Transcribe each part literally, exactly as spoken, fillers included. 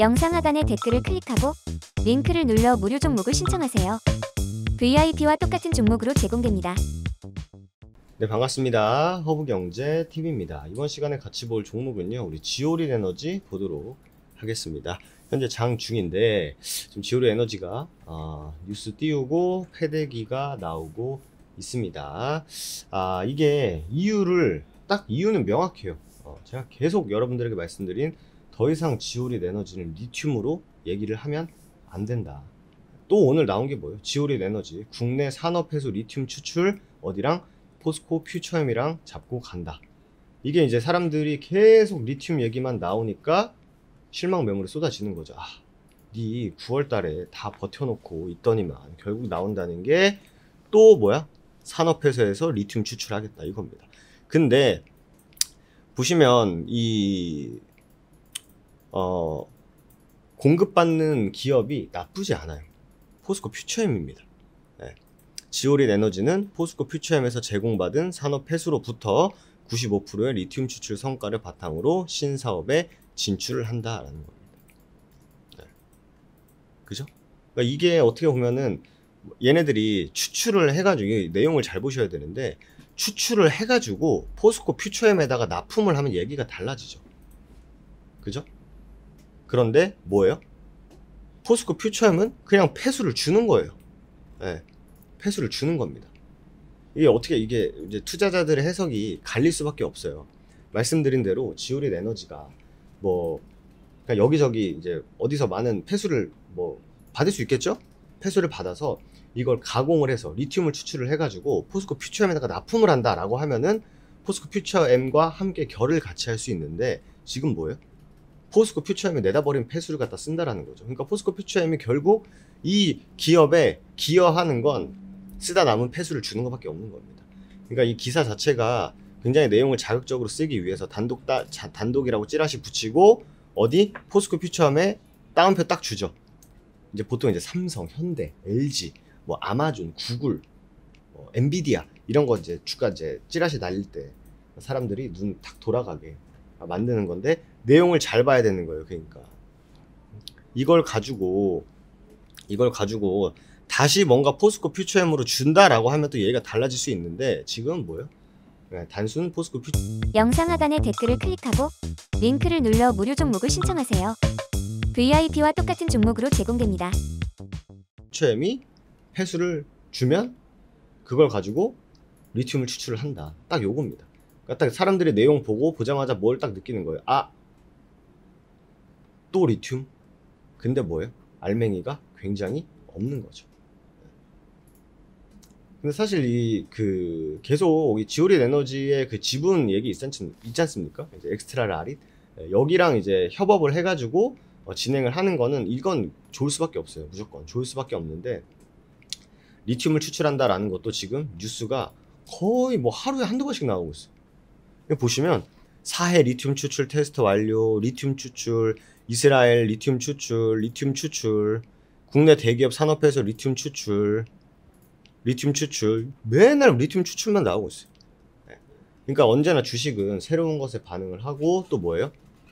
영상 하단의 댓글을 클릭하고 링크를 눌러 무료 종목을 신청하세요. 브이아이피와 똑같은 종목으로 제공됩니다. 네, 반갑습니다. 허브경제티비입니다. 이번 시간에 같이 볼 종목은요, 우리 지오릴 에너지 보도록 하겠습니다. 현재 장 중인데 지금 지오릴 에너지가 어, 뉴스 띄우고 패대기가 나오고 있습니다. 아, 이게 이유를 딱 이유는 명확해요. 어, 제가 계속 여러분들에게 말씀드린 더 이상 지오릴 에너지는 리튬으로 얘기를 하면 안 된다. 또 오늘 나온 게 뭐예요? 지오릴 에너지 국내 산업회수 리튬 추출 어디랑 포스코 퓨처엠이랑 잡고 간다. 이게 이제 사람들이 계속 리튬 얘기만 나오니까 실망 매물이 쏟아지는 거죠. 아, 니 구월 달에 다 버텨놓고 있더니만 결국 나온다는 게 또 뭐야? 산업회사에서 리튬 추출하겠다 이겁니다. 근데 보시면 이 어, 공급받는 기업이 나쁘지 않아요. 포스코 퓨처엠입니다. 네. 지오릴 에너지는 포스코 퓨처엠에서 제공받은 산업 폐수로부터 구십오 퍼센트의 리튬 추출 성과를 바탕으로 신사업에 진출을 한다라는 겁니다. 네. 그죠? 그러니까 이게 어떻게 보면은 얘네들이 추출을 해가지고 내용을 잘 보셔야 되는데 추출을 해가지고 포스코 퓨처엠에다가 납품을 하면 얘기가 달라지죠. 그죠? 그런데 뭐예요? 포스코 퓨처엠은 그냥 폐수를 주는 거예요. 네. 폐수를 주는 겁니다. 이게 어떻게 이게 이제 투자자들의 해석이 갈릴 수밖에 없어요. 말씀드린 대로 지오릴 에너지가 뭐 그냥 여기저기 이제 어디서 많은 폐수를 뭐 받을 수 있겠죠? 폐수를 받아서 이걸 가공을 해서 리튬을 추출을 해가지고 포스코 퓨처엠에다가 납품을 한다라고 하면은 포스코 퓨처엠과 함께 결을 같이 할 수 있는데 지금 뭐예요? 포스코 퓨처엠이 내다버린 폐수를 갖다 쓴다라는 거죠. 그러니까 포스코 퓨처엠이 결국 이 기업에 기여하는 건 쓰다 남은 폐수를 주는 것밖에 없는 겁니다. 그러니까 이 기사 자체가 굉장히 내용을 자극적으로 쓰기 위해서 단독 따, 자, 단독이라고 찌라시 붙이고 어디 포스코 퓨처엠에 따옴표 딱 주죠. 이제 보통 이제 삼성, 현대, 엘지, 뭐 아마존, 구글, 뭐 엔비디아 이런 거 이제 주가 이제 찌라시 날릴 때 사람들이 눈 탁 돌아가게 만드는 건데 내용을 잘 봐야 되는 거예요. 그러니까 이걸 가지고 이걸 가지고 다시 뭔가 포스코 퓨처엠으로 준다라고 하면 또 얘기가 달라질 수 있는데 지금 뭐예요? 네, 단순 포스코 퓨처 영상 하단의 댓글을 클릭하고 링크를 눌러 무료 종목을 신청하세요. 브이아이피와 똑같은 종목으로 제공됩니다. 퓨처엠이 폐수를 주면 그걸 가지고 리튬을 추출을 한다. 딱 요겁니다. 그러니까 딱 사람들이 내용 보고 보자마자 뭘 딱 느끼는 거예요. 아, 또 리튬? 근데 뭐예요? 알맹이가 굉장히 없는 거죠. 근데 사실 이 그 계속 이 지오릴 에너지의 그 지분 얘기 있지, 않, 있지 않습니까? 이제 엑스트라 라릿 여기랑 이제 협업을 해가지고 어, 진행을 하는 거는 이건 좋을 수밖에 없어요. 무조건 좋을 수밖에 없는데 리튬을 추출한다라는 것도 지금 뉴스가 거의 뭐 하루에 한두 번씩 나오고 있어요. 보시면 사해 리튬 추출 테스트 완료, 리튬 추출, 이스라엘 리튬 추출, 리튬 추출, 국내 대기업 산업회사 리튬 추출, 리튬 추출, 맨날 리튬 추출만 나오고 있어요. 그러니까 언제나 주식은 새로운 것에 반응을 하고 또 뭐예요?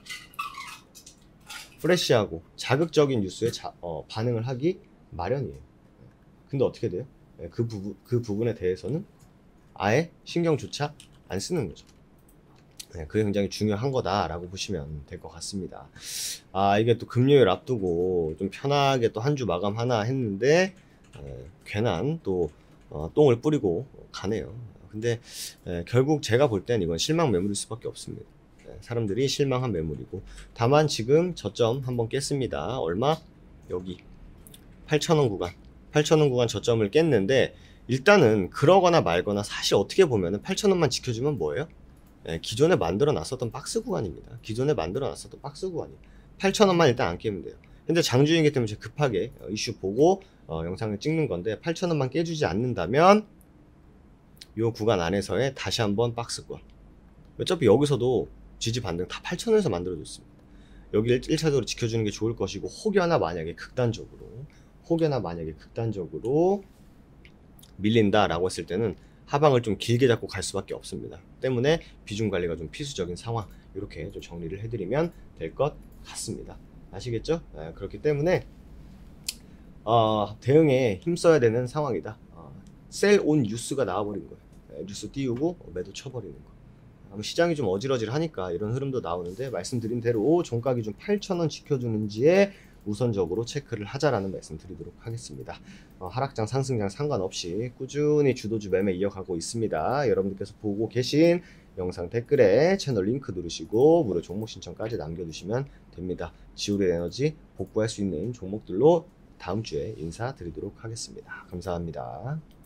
프레시하고 자극적인 뉴스에 자, 어, 반응을 하기 마련이에요. 근데 어떻게 돼요? 그, 부분, 그 부분에 대해서는 아예 신경조차 안 쓰는 거죠. 네, 그게 굉장히 중요한 거다라고 보시면 될 것 같습니다. 아, 이게 또 금요일 앞두고 좀 편하게 또 한 주 마감 하나 했는데 에, 괜한 또 어, 똥을 뿌리고 가네요. 근데 에, 결국 제가 볼 땐 이건 실망 매물일 수밖에 없습니다. 에, 사람들이 실망한 매물이고 다만 지금 저점 한번 깼습니다. 얼마? 여기 팔천 원 구간 팔천 원 구간 저점을 깼는데 일단은 그러거나 말거나 사실 어떻게 보면은 팔천 원만 지켜주면 뭐예요? 예, 기존에 만들어 놨었던 박스 구간입니다. 기존에 만들어 놨었던 박스 구간이 팔천 원만 일단 안 깨면 돼요. 현재 장중이기 때문에 제가 급하게 어, 이슈 보고 어, 영상을 찍는 건데 팔천 원만 깨주지 않는다면 요 구간 안에서의 다시 한번 박스 구간. 어차피 여기서도 지지 반등 다 팔천 원에서 만들어졌습니다. 여기를 일 차적으로 지켜주는 게 좋을 것이고 혹여나 만약에 극단적으로 혹여나 만약에 극단적으로 밀린다라고 했을 때는 하방을 좀 길게 잡고 갈 수밖에 없습니다. 때문에 비중 관리가 좀 필수적인 상황, 이렇게 좀 정리를 해드리면 될 것 같습니다. 아시겠죠? 예, 그렇기 때문에 어, 대응에 힘써야 되는 상황이다. 어, 셀온 뉴스가 나와버린 거예요. 예, 뉴스 띄우고 매도 쳐버리는 거. 아마 시장이 좀 어질어질하니까 이런 흐름도 나오는데, 말씀드린 대로 종가 기준 팔천 원 지켜주는지에 우선적으로 체크를 하자라는 말씀 드리도록 하겠습니다. 어, 하락장 상승장 상관없이 꾸준히 주도주 매매 이어가고 있습니다. 여러분들께서 보고 계신 영상 댓글에 채널 링크 누르시고 무료 종목 신청까지 남겨주시면 됩니다. 지오리 에너지 복구할 수 있는 종목들로 다음 주에 인사드리도록 하겠습니다. 감사합니다.